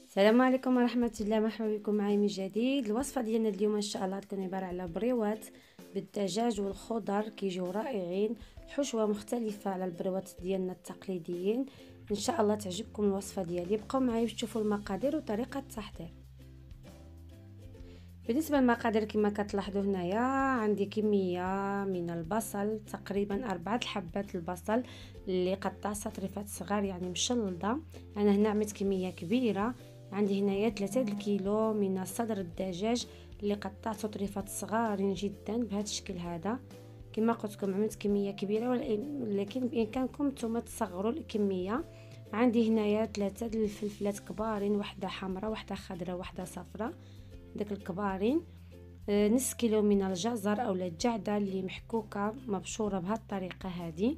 السلام عليكم ورحمه الله. مرحبا بكم معي من جديد. الوصفه ديالنا اليوم ان شاء الله تكون عباره على بريوات بالدجاج والخضر كيجيو رائعين، حشوه مختلفه على البريوات ديالنا التقليديين. ان شاء الله تعجبكم الوصفه ديالي. بقوا معي باش تشوفوا المقادير وطريقه التحضير. بالنسبه للمقادير كما كتلاحظوا هنايا عندي كميه من البصل، تقريبا 4 حبات البصل اللي قطعتها طريفات صغار يعني مشلضه. انا هنا عملت كميه كبيره. عندي هنايا 3 الكيلو من صدر الدجاج اللي قطعته طريفات صغارين جدا بهذا الشكل هذا. كما قلت لكم عملت كميه كبيره، ولكن بامكانكم نتوما تصغروا الكميه. عندي هنايا 3 الفلفلات كبارين، واحده حمراء واحده خضراء واحده صفراء، داك الكبارين. نص كيلو من الجزر او الجعده اللي محكوكه مبشوره بهذه الطريقه هذه.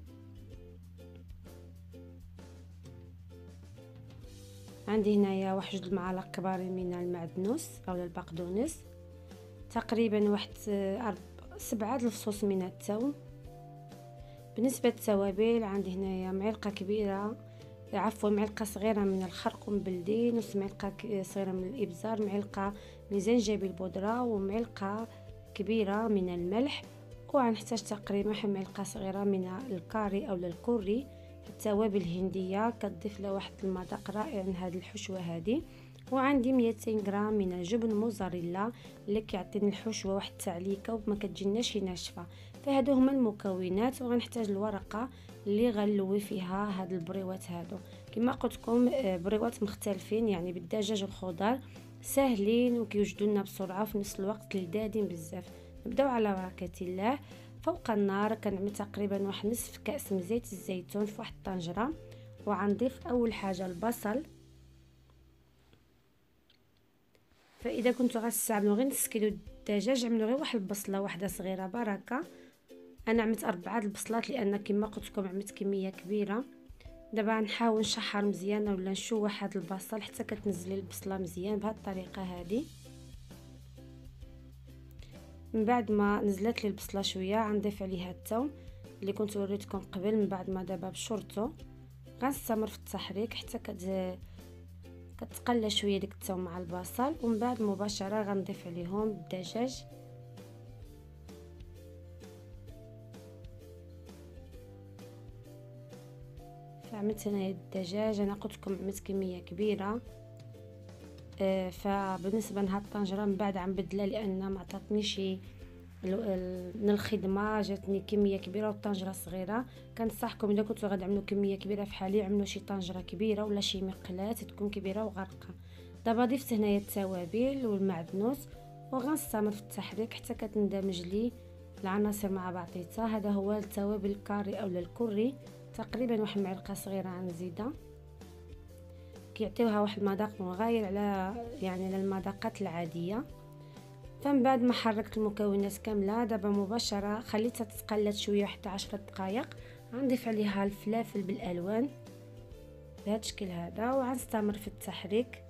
عندي هنايا واحد 2 المعالق كبارين من المعدنوس او البقدونس، تقريبا واحد 7 الفصوص من الثوم. بالنسبه للتوابل عندي هنايا معلقه كبيره، معلقه صغيره من الخرقوم بلدي، نص معلقه صغيره من الابزار، معلقه من زنجبيل بودره، ومعلقه كبيره من الملح. وغنحتاج تقريبا معلقه صغيره من الكاري او الكوري. التوابل الهنديه كتضيف له واحد المذاق رائع لهذه الحشوه هذه. وعندي 200 غرام من الجبن موزاريلا اللي كيعطيني الحشوه واحد التعليكه وما كتجيناش ناشفه. فهادو هما المكونات. وغنحتاج الورقه اللي غنلوي فيها هاد البريوات هادو. كما قلت لكم بريوات مختلفين يعني بالدجاج والخضر، ساهلين وكيوجدوا لنا بسرعه وفي نفس الوقت لذاذين بزاف. نبداو على بركه الله. فوق النار كنعمل تقريبا واحد نصف كاس من زيت الزيتون في واحد الطنجره. وغنضيف اول حاجه البصل. فاذا كنتوا غتستعملوا غير نص كيلو الدجاج عملوا غير واحد البصله واحده صغيره بركه. انا عملت 4 البصلات لان كما قلت لكم عملت كميه كبيره. دابا نحاول نشحر مزيان ولا نشوح هذا البصل حتى كتنزلي البصله مزيان بهذه الطريقه هذه. من بعد ما نزلت لي البصله شويه غنضيف عليها الثوم اللي كنت وريتكم قبل. من بعد ما دابا بشرته غنستمر في التحريك حتى كتقلى شويه ديك الثوم مع البصل. ومن بعد مباشره غنضيف عليهم الدجاج. فعملت هنا الدجاج. انا قلت لكم عملت كميه كبيره. فبالنسبه لهاد الطنجره من بعد غنبدلها لان ما عطاتنيش من الخدمه، جاتني كميه كبيره والطنجره صغيره. كنصحكم اذا كنتو غتعملوا كميه كبيره في حالي عملوا شي طنجره كبيره ولا شي مقلاه تكون كبيره وغارقه. دابا ضفت هنايا التوابل والمعدنوس وغنستمر في التحريك حتى كتندمج لي العناصر مع بعضيتها. هذا هو التوابل الكاري او الكوري، تقريبا واحد معلقه صغيره غنزيدها، كيعطيوها واحد المذاق مغاير على على المذاقات العاديه. فمن بعد ما حركت المكونات كامله دابا مباشره خليتها تتقلد شويه حتى 10 دقائق. غنضيف عليها الفلافل بالالوان بهذا الشكل هذا وغنستمر في التحريك.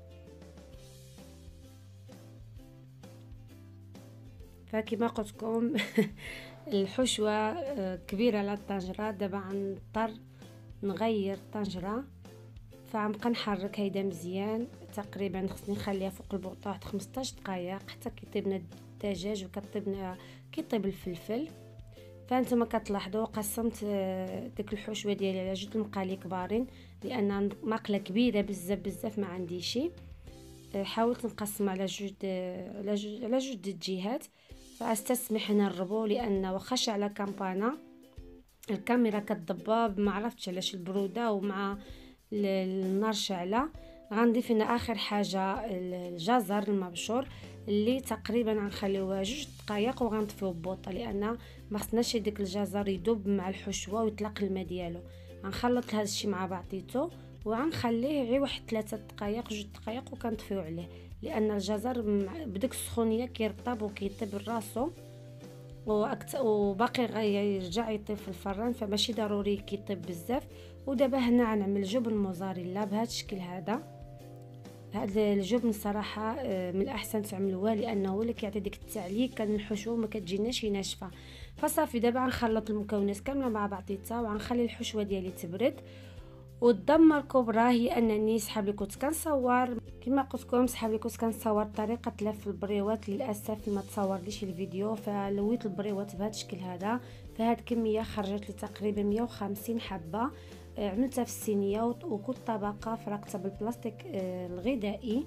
فكما قلت لكم الحشوه كبيره على الطنجره. دابا غنضطر نغير الطنجره، فغنبقى نحرك هيدا مزيان. تقريبا خصني نخليها فوق البوطه واحد 15 دقائق حتى كيطيب لنا الدجاج كيطيب الفلفل. فانتم كتلاحظوا قسمت ديك الحشوه ديالي على 2 المقالي كبارين لان ماقله كبيره بزاف ما عنديش. حاولت نقسم على جوج الجهات. فاستسمح نربو لان واخا شعله كامبانا الكاميرا كتضباب، ما عرفتش علاش البروده ومع النار شعله. غنضيف هنا اخر حاجه الجزر المبشور اللي تقريبا غنخليوه 2 دقائق وغنطفيوه ببوطه لان ما خصناش ديك الجزر يذوب مع الحشوه ويطلق الماء ديالو. غنخلط هذا الشيء مع بعضيته وغنخليه غير واحد 3 دقائق 2 دقائق وكنطفيو عليه لان الجزر بديك السخونيه كيرطب وكيطيب راسو وباقي غيرجع يطيب في الفران، فماشي ضروري كيطيب بزاف. ودابا هنا غنعمل جبن موزاريلا بهذا الشكل هذا. هذا الجبن صراحه من الاحسن تعملوه لانه هو اللي كيعطي ديك التعليكه الحشوه ما كتجيناش ناشفه. فصافي دابا غنخلط المكونات كامله مع بعضيتها وغنخلي الحشوه ديالي تبرد. والضمه الكبرى هي انني صحاب اللي كنت كنصور كما قلت لكم صحابي كنت كنصور طريقه لف البريوات، للاسف ما تصورليش الفيديو، فلويت البريوات بهذا الشكل هذا. فهاد الكميه خرجت لي تقريبا 150 حبه. عملتها في الصينيه، وكل طبقه فرقتها بالبلاستيك الغذائي،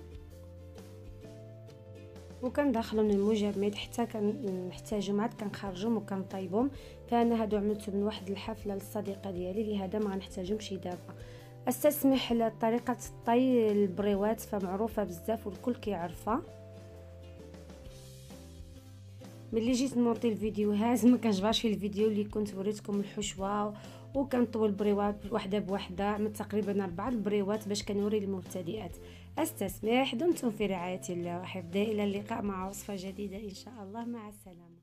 وكندخلهم للمجمد حتى كنحتاجهم عاد كنخرجهم وكنطيبهم. فانا هادو عملتهم من واحد الحفله للصديقه ديالي، لهذا ما غنحتاجهمش دابا. استسمح طريقه طي البريوات فمعروفه بزاف والكل كيعرفها. ملي جيت نوطي الفيديوهات ما كنجبرش في الفيديو اللي كنت وريتكم الحشوه، وكنطوي البريوات وحده بوحده. عملت تقريبا 4 البريوات باش كنوري المبتدئات. استسمح، دمتم في رعايه الله وحفظه، الى اللقاء مع وصفه جديده ان شاء الله، مع السلامه.